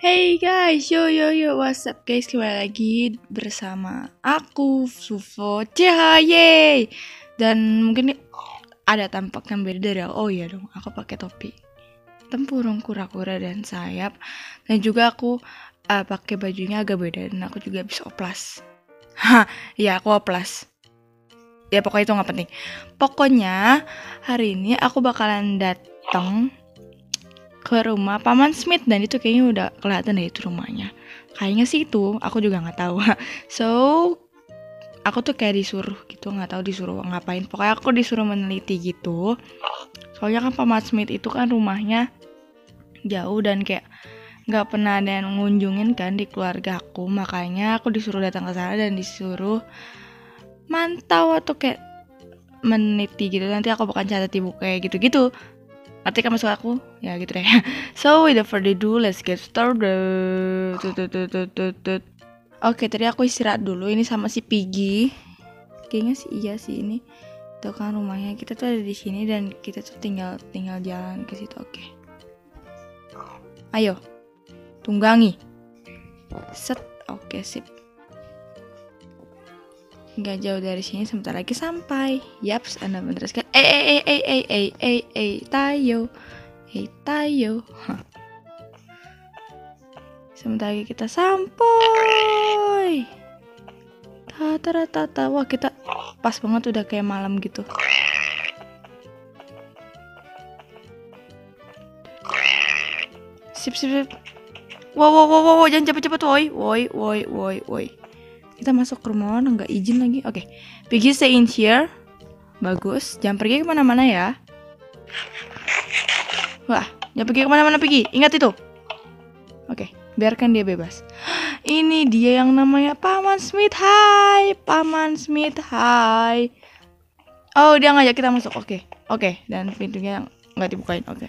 Hey guys, yo, what's up guys? Kembali lagi bersama aku, Sufo Cahaya. Dan mungkin ada tampakkan beda dari aku. Oh iya dong, aku pakai topi tempurung kura-kura dan sayap. Dan juga aku pakai bajunya agak beda dan aku juga habis oplas. Ya aku oplas. Ya pokoknya itu nggak penting. Pokoknya hari ini aku bakalan datang ke rumah Paman Smith dan itu kayaknya udah kelihatan deh itu rumahnya. Kayaknya sih itu, aku juga nggak tahu. So, aku tuh kayak disuruh gitu, nggak tahu disuruh ngapain. Pokoknya aku disuruh meneliti gitu. Soalnya kan Paman Smith itu kan rumahnya jauh dan kayak nggak pernah ada yang ngunjungin kan di keluarga aku. Makanya aku disuruh datang ke sana dan disuruh mantau atau kayak meneliti gitu. Nanti aku bakal catat di buku kayak gitu-gitu. Nanti kan masuk aku ya gitu deh. So without further ado, let's get started. Oke, tadi aku istirahat dulu ini sama si Piggy. Kayaknya sih iya sih ini. Itu kan rumahnya. Kita tuh ada di sini dan kita tuh tinggal jalan ke situ. Oke. Ayo. Tunggangi. Set. Oke, sip. Nggak jauh dari sini, sebentar lagi sampai. Yaps, Anda bener sekali. Tayo. Tayo. Sebentar lagi kita sampai. Tata. Wah, kita pas banget udah kayak malam gitu. Sip. Wow, jangan cepet-cepet, woi. Kita masuk ke rumah orang, nggak izin lagi. Oke. Piggy stay in here. Bagus. Jangan pergi kemana-mana ya. Wah, jangan pergi kemana-mana Piggy. Ingat itu. Oke, biarkan dia bebas. Ini dia yang namanya Paman Smith. Hai, Paman Smith. Hai. Oh, dia ngajak kita masuk. Oke. Dan pintunya nggak dibukain. Oke.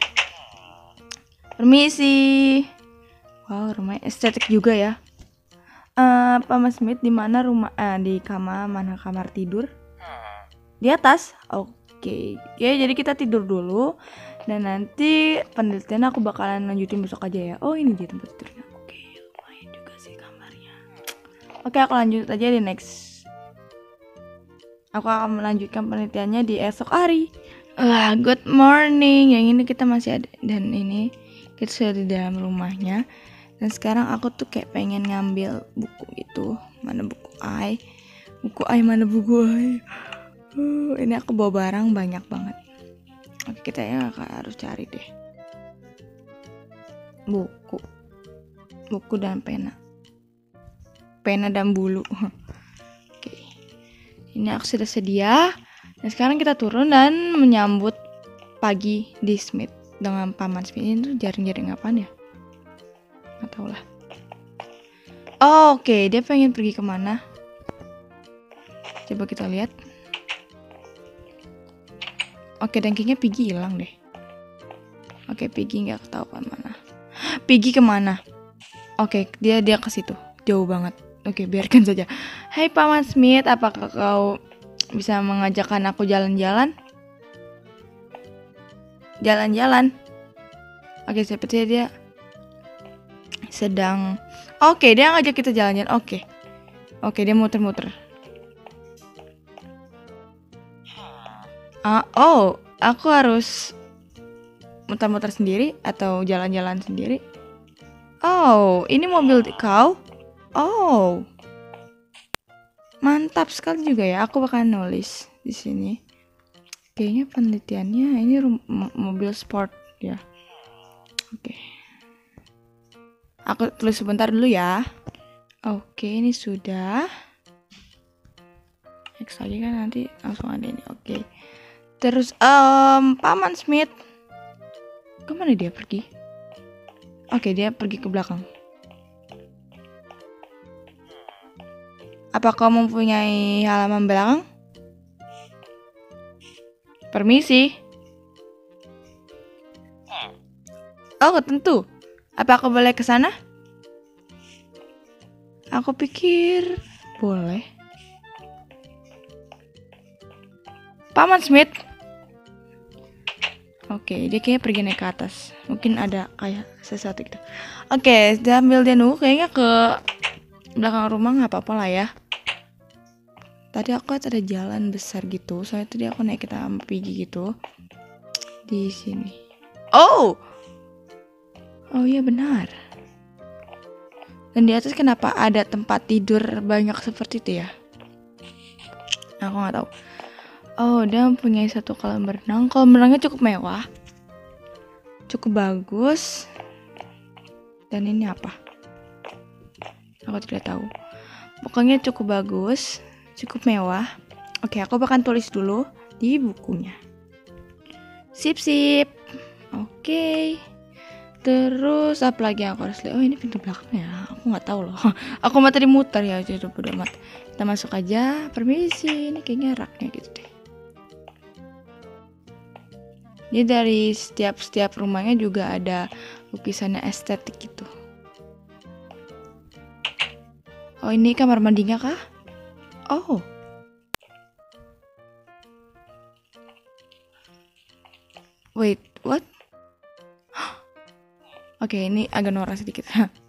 Permisi. Wow, rumahnya estetik juga ya. Paman Smith di mana rumah? Di kamar mana kamar tidur? Di atas. Oke, jadi kita tidur dulu dan nanti penelitian aku bakalan lanjutin besok aja ya. Oh, ini dia tempat tidurnya. Oke, lumayan juga sih kamarnya. Oke, aku lanjut aja di next. Aku akan melanjutkan penelitiannya di esok hari. Good morning. Yang ini kita masih ada dan ini kita sudah di dalam rumahnya. Dan sekarang aku tuh kayak pengen ngambil buku gitu. Mana buku I? Mana buku I? Ini aku bawa barang banyak banget. Oke, kita ya harus cari deh. Buku dan pena. Pena dan bulu. Oke. Ini aku sudah sedia. Dan sekarang kita turun dan menyambut pagi di Smith dengan Paman Smith. Ini tuh jaring-jaring apaan ya? Nggak tahu lah. Oke, dia pengen pergi kemana? Coba kita lihat. Oke, dan kayaknya Piggy hilang deh. Oke, Piggy nggak tahu kemana. Piggy kemana? Oke, dia ke situ. Jauh banget. Oke, biarkan saja. Hai Paman Smith, apakah kau bisa mengajakkan aku jalan-jalan? Jalan-jalan. Oke, sepertinya dia sedang. Oke, dia ngajak kita jalan-jalan. Oke, dia muter-muter. Aku harus muter-muter sendiri atau jalan-jalan sendiri? Oh, ini mobil kau? Oh, mantap sekali juga ya. Aku bakal nulis di sini. Kayaknya penelitiannya ini mobil sport ya. Oke. Aku tulis sebentar dulu ya. Oke, ini sudah. Next lagi kan nanti langsung ada ini. Oke. Terus Paman Smith. Kemana dia pergi? Oke, dia pergi ke belakang. Apa kau mempunyai halaman belakang? Permisi. Oh, tentu. Apa aku boleh ke sana? Aku pikir boleh. Paman Smith. Oke, dia kayaknya pergi naik ke atas. Mungkin ada kayak sesuatu gitu. Oke, sambil dia nunggu kayaknya ke belakang rumah nggak apa-apa lah ya. Tadi aku ada jalan besar gitu. Soalnya tadi aku naik kereta sama Piggy gitu. Di sini. Oh iya benar. Dan di atas kenapa ada tempat tidur banyak seperti itu ya? Aku nggak tahu. Oh, dia mempunyai satu kolam renang. Kolam renangnya cukup mewah, cukup bagus. Dan ini apa? Aku tidak tahu. Pokoknya cukup bagus, cukup mewah. Oke, aku bakal tulis dulu di bukunya. Sip. Oke. Terus apa lagi yang aku harus lihat? Oh, ini pintu belakang ya. Aku nggak tahu loh. Aku mah tadi muter ya, jadi bodo amat. Kita masuk aja. Permisi. Ini kayaknya raknya gitu deh. Jadi dari setiap rumahnya juga ada lukisannya estetik gitu. Oh, ini kamar mandinya kah? Oh. Wait, what? Oke, ini agak norak sedikit.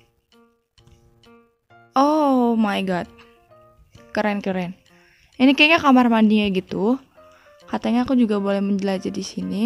Oh my god. Keren. Ini kayaknya kamar mandinya gitu. Katanya aku juga boleh menjelajah di sini.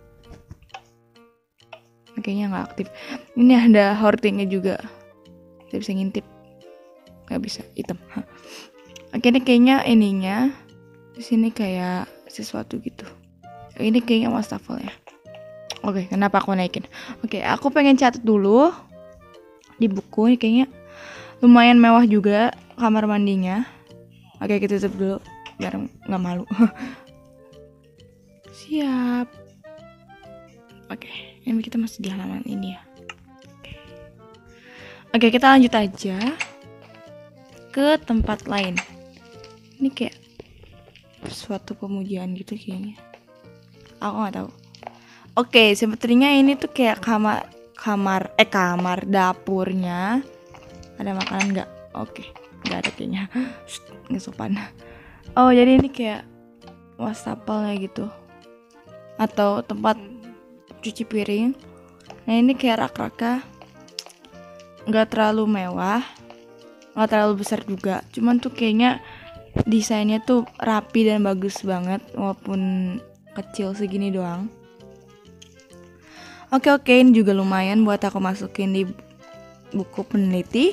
Kayaknya nggak aktif. Ini ada hoardingnya juga. Saya bisa ngintip. Nggak bisa, hitam. Oke, ini kayaknya ininya. Di sini kayak sesuatu gitu. Ini kayaknya wastafel ya. Oke, kenapa aku naikin? Oke, aku pengen catat dulu di buku. Ini kayaknya lumayan mewah juga kamar mandinya. Oke, kita tutup dulu biar nggak malu. Siap. Oke, ini kita masih di halaman ini ya. Oke, kita lanjut aja ke tempat lain. Ini kayak suatu pemujaan gitu kayaknya. Aku nggak tahu. Oke, sepertinya ini tuh kayak kamar dapurnya. Ada makanan nggak? Oke, nggak ada kayaknya. Nggak sopan. Oh, jadi ini kayak wastafelnya gitu. Atau tempat cuci piring. Nah, ini kayak rak-raknya. Nggak terlalu mewah, nggak terlalu besar juga. Cuman tuh kayaknya desainnya tuh rapi dan bagus banget, walaupun kecil segini doang. Oke, ini juga lumayan buat aku masukin di buku peneliti.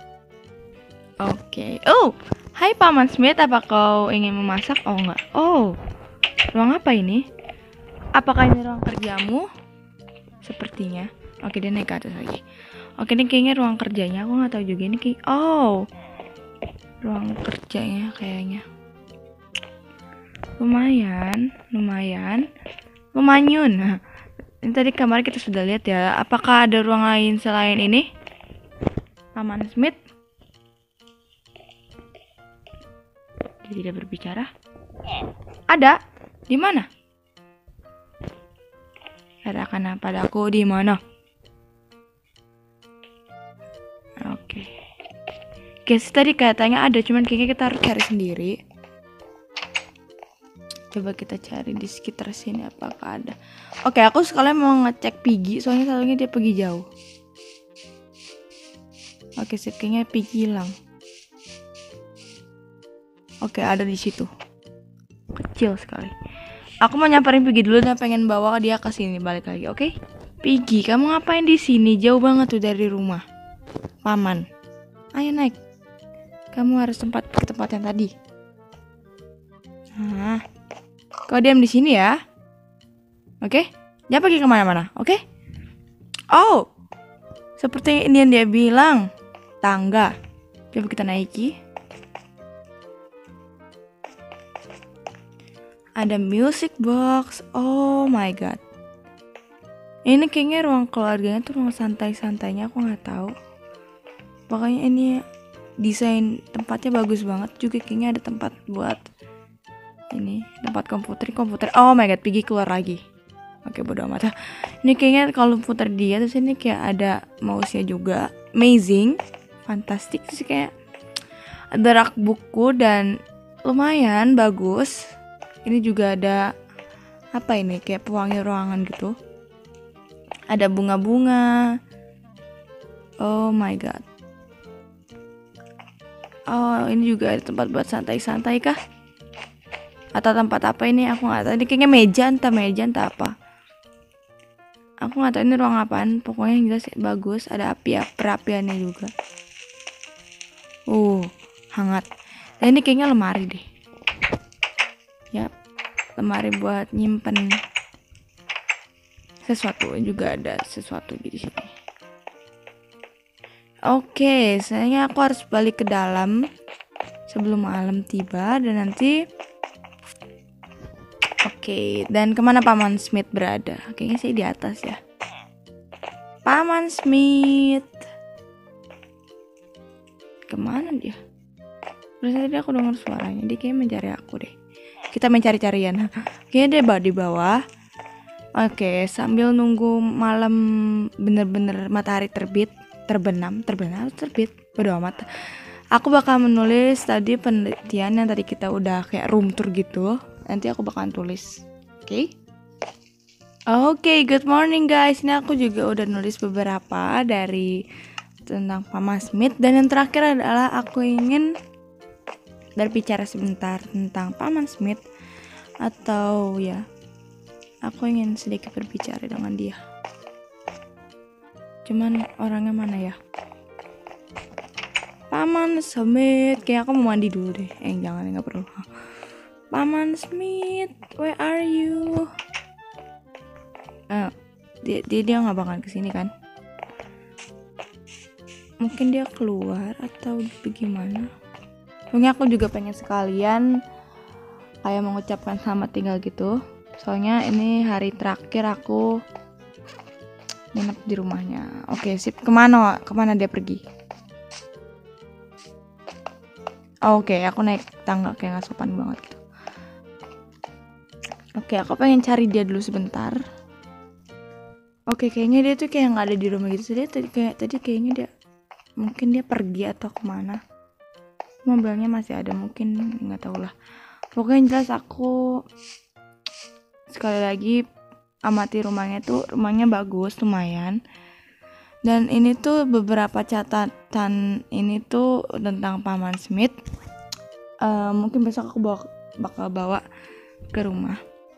Oke. Oh, hai Paman Smith, apa kau ingin memasak? Oh enggak. Oh, ruang apa ini? Apakah ini ruang kerjamu? Sepertinya. Oke, dia naik ke atas lagi. Oke, ini kayaknya ruang kerjanya. Aku nggak tahu juga ini kayak. Oh, ruang kerjanya kayaknya. Lumayan. Ini tadi kamar kita sudah lihat ya. Apakah ada ruang lain selain ini? Paman Smith? Dia tidak berbicara. Ada? Di mana? Katakan padaku di mana? Oke. Guys, tadi katanya ada, cuman kayaknya kita harus cari sendiri. Coba kita cari di sekitar sini apakah ada. Oke, aku sekalian mau ngecek Piggy, soalnya satunya dia pergi jauh. Oke, kayaknya Piggy hilang. Oke, ada di situ. Kecil sekali. Aku mau nyamperin Piggy dulu dan pengen bawa dia ke sini balik lagi, oke? Piggy, kamu ngapain di sini? Jauh banget tuh dari rumah Paman. Ayo naik. Kamu harus ke tempat yang tadi. Nah, kau diam di sini ya. Oke? Jangan pergi kemana-mana, oke? Oh, seperti ini yang dia bilang. Tangga. Coba kita naiki. Ada music box. Oh my god. Ini kayaknya ruang keluarganya tuh ruang santai-santainya. Aku nggak tahu. Pokoknya ini desain tempatnya bagus banget. Juga kayaknya ada tempat buat ini, tempat komputer. Oh my god, Piggy keluar lagi. Oke, bodo amat. Ini kayaknya kalau putar dia terus ini kayak ada mouse-nya juga. Amazing, fantastik sih, kayak ada rak buku dan lumayan bagus. Ini juga ada Apa ini? Kayak pewangi ruangan gitu. Ada bunga-bunga. Oh my god. Oh, ini juga ada tempat buat santai-santai kah? Atau tempat apa ini? Aku nggak tahu. Ini kayaknya meja entah apa. Aku nggak tahu ini ruang apaan. Pokoknya yang jelas bagus. Ada api, perapiannya juga. Hangat. Dan ini kayaknya lemari deh. Yap, lemari buat nyimpen sesuatu. Juga ada sesuatu di sini. Oke, sayangnya aku harus balik ke dalam sebelum malam tiba. Dan nanti oke, dan kemana Paman Smith berada? Kayaknya sih di atas ya. Paman Smith, kemana dia? Berarti tadi aku dengar suaranya. Dia kayaknya mencari aku deh. Kita mencari-carian. Kayaknya dia di bawah. Oke, sambil nunggu malam bener-bener matahari terbenam, terbit, bodo amat. Aku bakal menulis tadi penelitian yang tadi kita udah kayak room tour gitu. Nanti aku bakalan tulis. Oke, good morning guys. Ini aku juga udah nulis beberapa dari tentang Paman Smith. Dan yang terakhir adalah aku ingin berbicara sebentar tentang Paman Smith. Atau ya, aku ingin sedikit berbicara dengan dia. Cuman orangnya mana ya? Paman Smith. Kayak aku mau mandi dulu deh. Jangan, gak perlu. Paman Smith, where are you? Dia nggak bakal kesini kan? Mungkin dia keluar atau bagaimana? Pokoknya aku juga pengen sekalian kayak mengucapkan selamat tinggal gitu. Soalnya ini hari terakhir aku nginep di rumahnya. Oke, sip. Kemana dia pergi? Oke, aku naik tangga kayak nggak sopan banget gitu. Oke, aku pengen cari dia dulu sebentar. Oke, kayaknya dia tuh kayak nggak ada di rumah gitu. Tadi kayaknya dia mungkin dia pergi atau kemana. Mobilnya masih ada, mungkin nggak tahu lah. Pokoknya jelas aku sekali lagi amati rumahnya tuh. Rumahnya bagus, lumayan. Dan ini tuh beberapa catatan ini tuh tentang Paman Smith. Mungkin besok aku bakal bawa ke rumah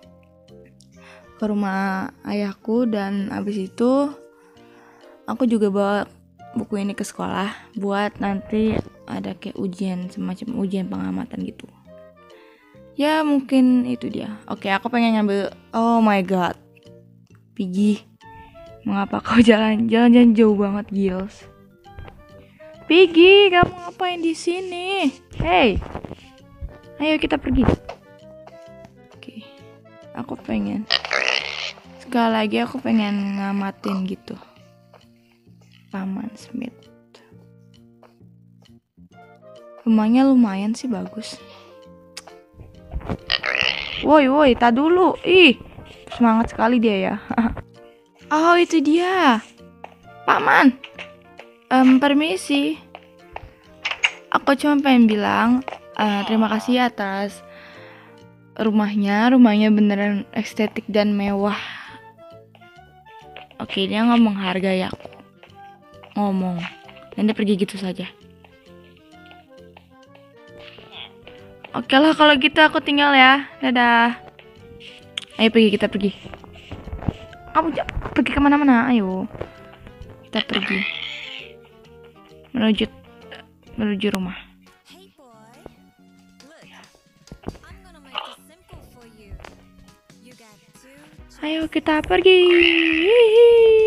ayahku. Dan abis itu aku juga bawa buku ini ke sekolah buat nanti ada kayak semacam ujian pengamatan gitu ya. Mungkin itu dia. Oke, aku pengen ngambil. Oh my god, Piggy, mengapa kau jalan jauh banget, Gils? Piggy, kamu ngapain di sini? Hey, ayo kita pergi. Oke, aku pengen sekali lagi ngamatin gitu Paman Smith. Rumahnya lumayan sih, bagus. Woi, tak dulu. Ih, semangat sekali dia ya. Oh, itu dia. Paman. Permisi. Aku cuma pengen bilang terima kasih atas rumahnya beneran estetik dan mewah. Oke, dia nggak menghargai aku. Ngomong. Dan dia pergi gitu saja. Oke lah, kalau gitu aku tinggal ya. Dadah. Ayo kita pergi. Kamu pergi kemana-mana, ayo. Kita pergi. Menuju rumah. Ayo kita pergi.